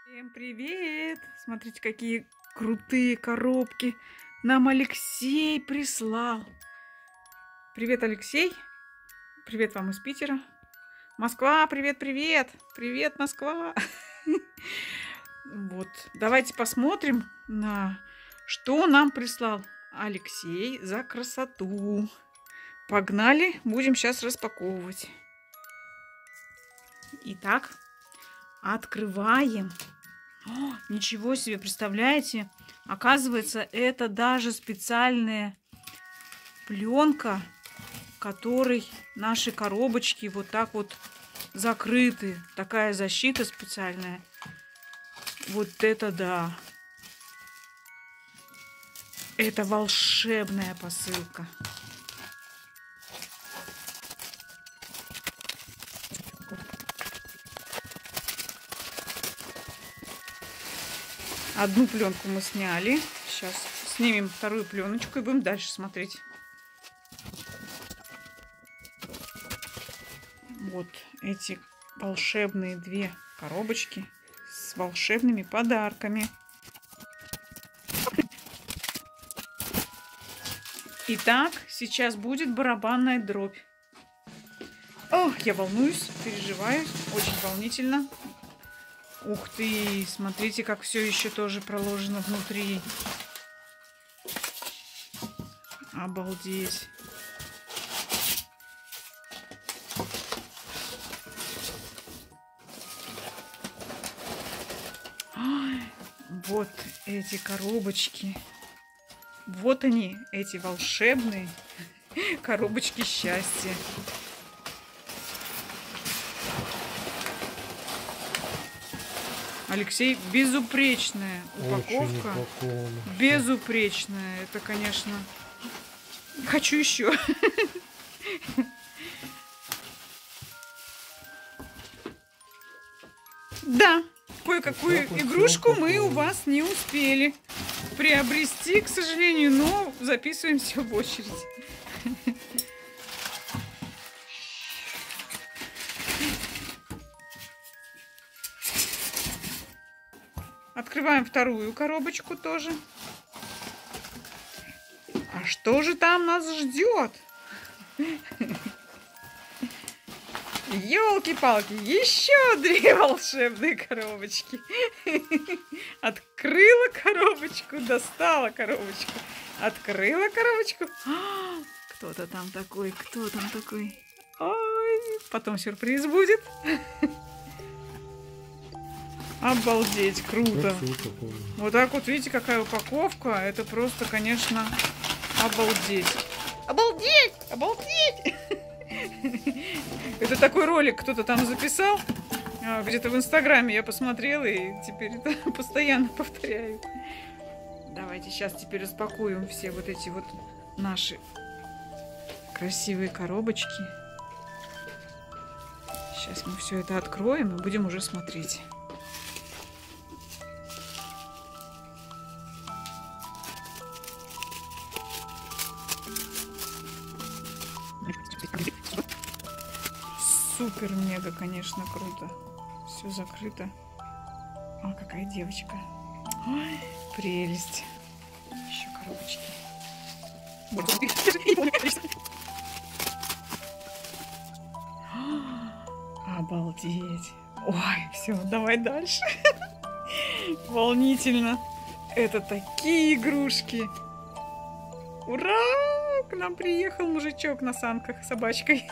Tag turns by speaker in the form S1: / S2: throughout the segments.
S1: Всем привет! Смотрите, какие крутые коробки нам Алексей прислал. Привет, Алексей! Привет вам из Питера. Москва, привет, привет! Привет, Москва! Вот, давайте посмотрим, на что нам прислал Алексей за красоту. Погнали, будем сейчас распаковывать. Итак, открываем. О, ничего себе, представляете? Оказывается, это даже специальная пленка, которой наши коробочки вот так вот закрыты. Такая защита специальная. Вот это да! Это волшебная посылка. Одну пленку мы сняли. Сейчас снимем вторую пленочку и будем дальше смотреть. Вот эти волшебные две коробочки с волшебными подарками. Итак, сейчас будет барабанная дробь. Ох, я волнуюсь, переживаю, очень волнительно. Ух ты, смотрите, как все еще тоже проложено внутри. Обалдеть. Ой, вот эти коробочки. Вот они, эти волшебные коробочки счастья. Алексей, безупречная упаковка. Безупречная. Это, конечно... Хочу еще. Да, кое-какую игрушку мы у вас не успели приобрести, к сожалению, но записываемся в очередь. Открываем вторую коробочку тоже. А что же там нас ждет? Ёлки-палки, еще две волшебные коробочки. Открыла коробочку, достала коробочку. Открыла коробочку. Кто-то там такой, кто там такой? Ой, потом сюрприз будет. Обалдеть, круто. Вот так вот, видите, какая упаковка. Это просто, конечно, обалдеть. Обалдеть! Обалдеть! Это такой ролик кто-то там записал. Где-то в Инстаграме я посмотрела и теперь это постоянно повторяю. Давайте сейчас теперь распакуем все вот эти вот наши красивые коробочки. Сейчас мы все это откроем и будем уже смотреть. Супер-мега, конечно, круто. Все закрыто. А, какая девочка. Ой, прелесть. Еще коробочки. Обалдеть. Ой, все, давай дальше. Волнительно. Это такие игрушки. Ура! К нам приехал мужичок на санках с собачкой.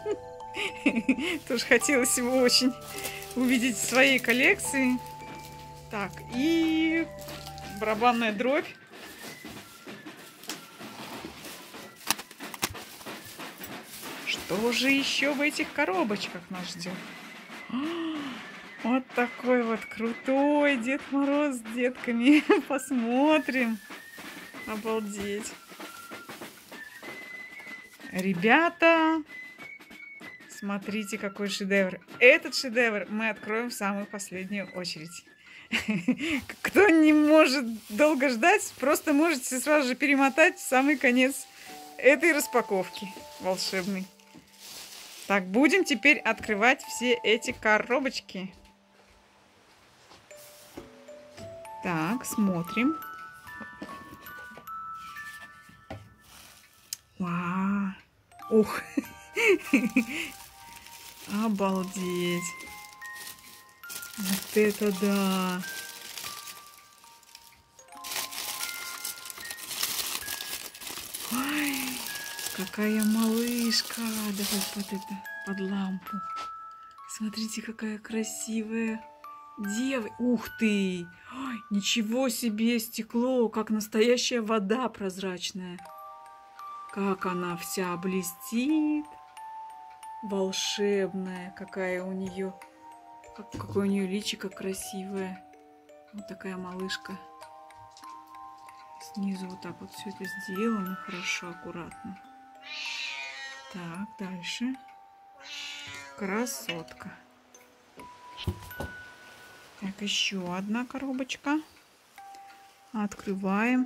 S1: Тоже хотелось его очень увидеть в своей коллекции. Так, и барабанная дробь. Что же еще в этих коробочках нас ждет? Вот такой вот крутой Дед Мороз с детками. Посмотрим. Обалдеть. Ребята, смотрите, какой шедевр. Этот шедевр мы откроем в самую последнюю очередь. Кто не может долго ждать, просто можете сразу же перемотать в самый конец этой распаковки волшебной. Так, будем теперь открывать все эти коробочки. Так, смотрим. Вау. Ух. Обалдеть. Вот это да. Ой, какая малышка. Давай под лампу. Смотрите, какая красивая девочка. Ух ты. Ой, ничего себе, стекло, как настоящая вода прозрачная. Как она вся блестит. Волшебная. Какая у нее. Какое у нее личико красивое. Вот такая малышка. Снизу вот так вот все это сделано. Хорошо, аккуратно. Так, дальше. Красотка. Так, еще одна коробочка. Открываем.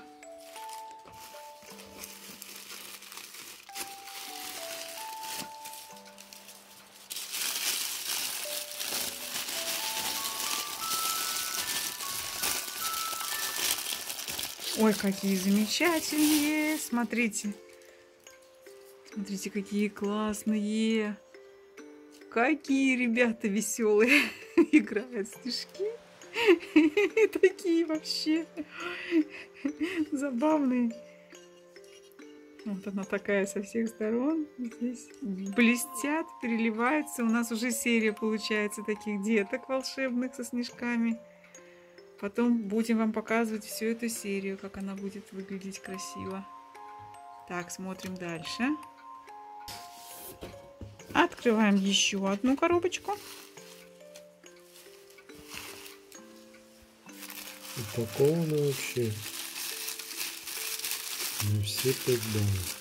S1: Ой, какие замечательные! Смотрите. Смотрите, какие классные. Какие ребята веселые. Играют в снежки. Такие вообще забавные. Вот она такая со всех сторон. Здесь блестят, переливаются. У нас уже серия получается таких деток волшебных со снежками. Потом будем вам показывать всю эту серию, как она будет выглядеть красиво. Так, смотрим дальше. Открываем еще одну коробочку.
S2: Упаковано вообще на все 5 баллов.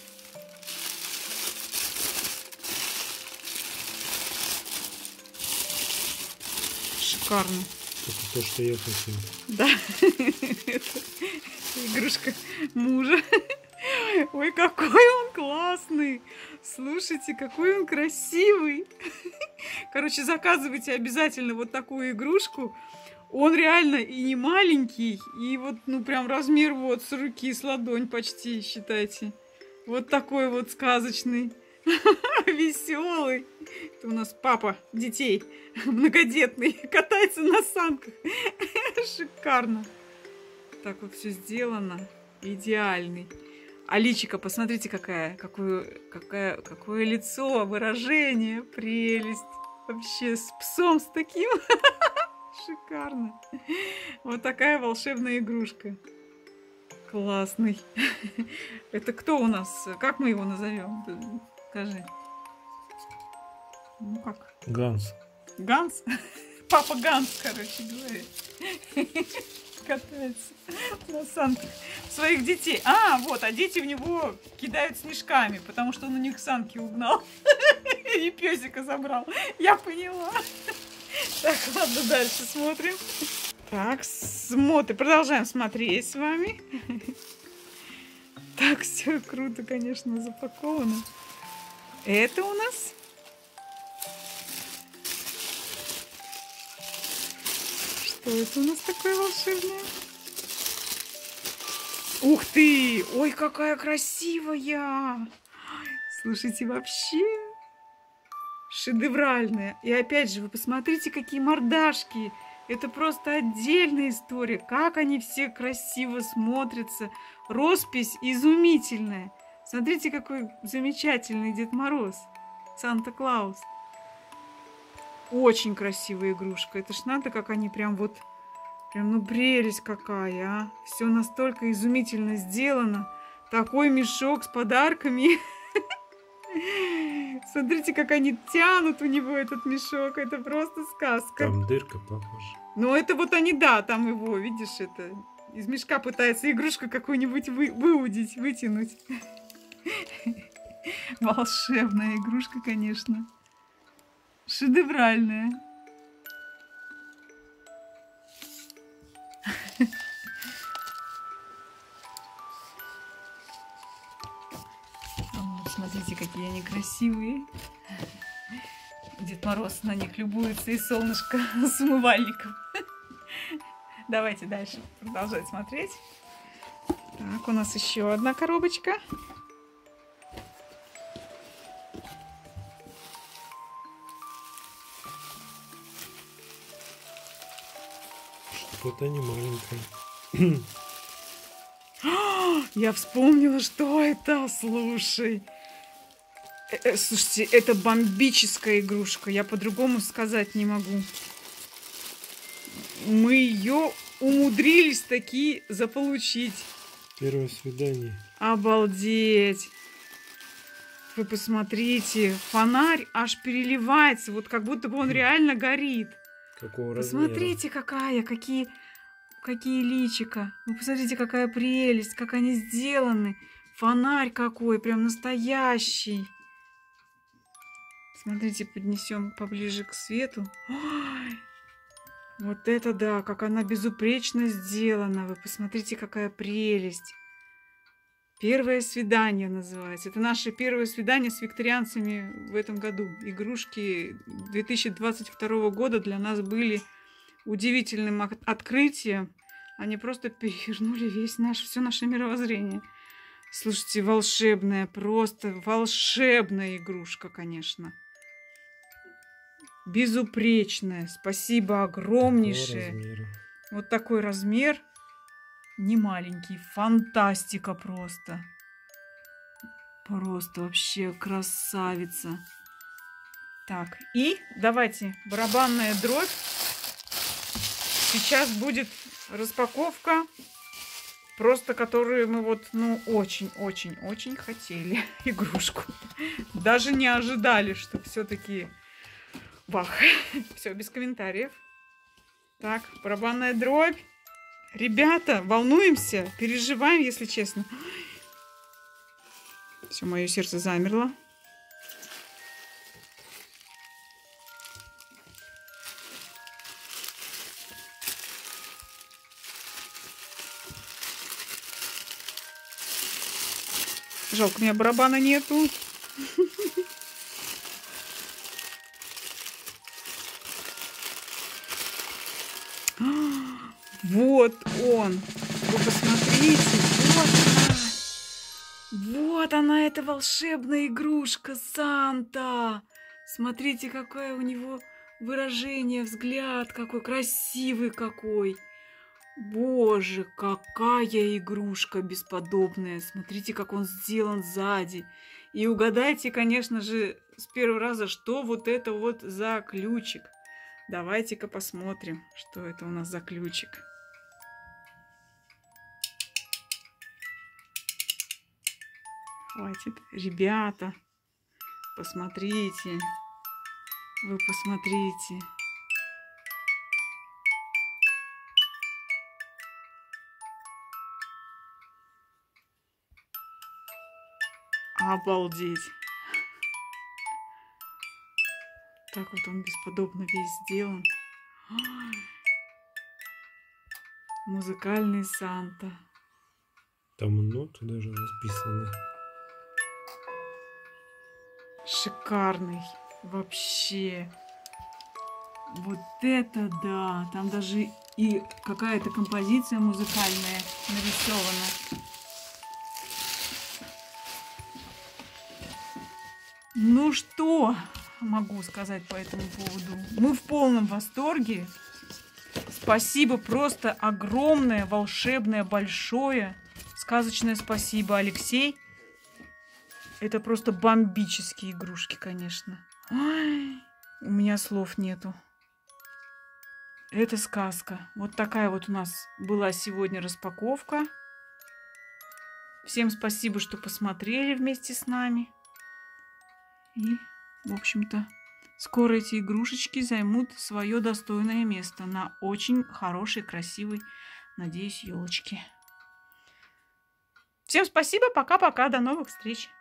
S1: Шикарно.
S2: Это то, что я хотел.
S1: Да, это игрушка мужа. Ой, какой он классный. Слушайте, какой он красивый. Короче, заказывайте обязательно вот такую игрушку. Он реально и не маленький, и вот, ну, прям размер вот с руки, с ладонь почти, считайте. Вот такой вот сказочный. Веселый. Это у нас папа детей многодетный, катается на санках. Шикарно. Так вот все сделано. Идеальный. А личико, посмотрите, какое лицо, выражение, прелесть. Вообще с псом, с таким. Шикарно. Вот такая волшебная игрушка. Классный. Это кто у нас? Как мы его назовем? Скажи. Ну как?
S2: Ганс.
S1: Ганс? Папа Ганс, короче говоря. Катается на санках своих детей. А, вот, а дети в него кидают снежками, потому что он у них санки угнал. И песика забрал. Я поняла. Так, ладно, дальше смотрим. Так, продолжаем смотреть с вами. Так, все круто, конечно, запаковано. Это у нас... Что это у нас такое волшебное? Ух ты! Ой, какая красивая! Слушайте, вообще шедевральная. И опять же, вы посмотрите, какие мордашки. Это просто отдельная история. Как они все красиво смотрятся. Роспись изумительная. Смотрите, какой замечательный Дед Мороз. Санта-Клаус. Очень красивая игрушка. Это ж надо, как они прям вот... Прям, ну, прелесть какая, а. Все настолько изумительно сделано. Такой мешок с подарками. Смотрите, как они тянут у него этот мешок. Это просто сказка.
S2: Там дырка, похоже.
S1: Ну, это вот они, да, там его, видишь, это... Из мешка пытается игрушку какую-нибудь выудить, вытянуть. Волшебная игрушка, конечно. Шедевральная. Смотрите, какие они красивые. Дед Мороз на них любуется, и солнышко с умывальником. Давайте дальше продолжать смотреть. Так, у нас еще одна коробочка.
S2: Что-то не маленькое.
S1: Я вспомнила, что это. Слушай. Слушайте, это бомбическая игрушка. Я по-другому сказать не могу. Мы ее умудрились таки заполучить.
S2: Первое свидание.
S1: Обалдеть. Вы посмотрите. Фонарь аж переливается. Вот как будто бы он реально горит.
S2: Какого размера?
S1: Посмотрите, какие личика. Вы посмотрите, какая прелесть, как они сделаны. Фонарь какой, прям настоящий. Смотрите, поднесем поближе к свету. Ой, вот это да, как она безупречно сделана. Вы посмотрите, какая прелесть. Первое свидание называется. Это наше первое свидание с викторианцами в этом году. Игрушки 2022 года для нас были удивительным открытием. Они просто перевернули все наше мировоззрение. Слушайте, волшебная, просто волшебная игрушка, конечно. Безупречная. Спасибо огромнейшее. Вот такой размер. Не маленький. Фантастика просто. Просто вообще красавица. Так, и давайте барабанная дробь. Сейчас будет распаковка, просто которую мы вот, ну, очень-очень-очень хотели игрушку. Даже не ожидали, что все-таки бах. Все, без комментариев. Так, барабанная дробь. Ребята, волнуемся, переживаем, если честно. Все, мое сердце замерло. Жалко, у меня барабана нету. Вот он. Вы посмотрите. Вот она. Вот она, эта волшебная игрушка Санта. Смотрите, какое у него выражение, взгляд какой красивый какой. Боже, какая игрушка бесподобная. Смотрите, как он сделан сзади. И угадайте, конечно же, с первого раза, что вот это вот за ключик. Давайте-ка посмотрим, что это у нас за ключик. Хватит. Ребята, посмотрите. Вы посмотрите. Обалдеть. Так вот он бесподобно весь сделан. Музыкальный Санта.
S2: Там ноты даже расписаны.
S1: Шикарный. Вообще. Вот это да. Там даже и какая-то композиция музыкальная нарисована. Ну что могу сказать по этому поводу? Мы в полном восторге. Спасибо просто огромное, волшебное, большое, сказочное спасибо, Алексей. Это просто бомбические игрушки, конечно. Ой, у меня слов нету. Это сказка. Вот такая вот у нас была сегодня распаковка. Всем спасибо, что посмотрели вместе с нами. И, в общем-то, скоро эти игрушечки займут свое достойное место на очень хорошей, красивой, надеюсь, елочке. Всем спасибо, пока-пока, до новых встреч!